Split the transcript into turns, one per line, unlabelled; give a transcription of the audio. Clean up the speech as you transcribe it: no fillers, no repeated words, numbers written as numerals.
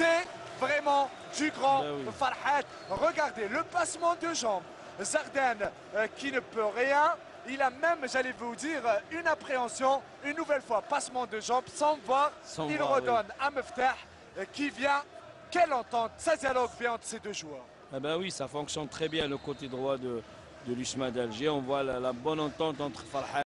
C'est vraiment du grand
Ben oui.
Farhat. Regardez le passement de jambes. Zardane qui ne peut rien. Il a même, j'allais vous dire, une appréhension. Une nouvelle fois, passement de jambes sans voir. Il
voir,
redonne à Meftah qui vient. Quelle entente, ça dialogue bien entre ces deux joueurs.
Ah ben oui, ça fonctionne très bien le côté droit de l'USMA d'Alger. On voit la bonne entente entre Farhat